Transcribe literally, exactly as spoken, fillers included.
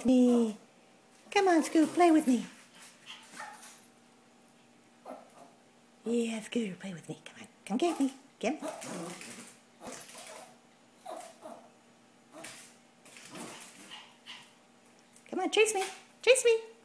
with me. Come on, Scoot, play with me. Yeah, Scooter, play with me. Come on, come get me. Get me. Come on, chase me. Chase me.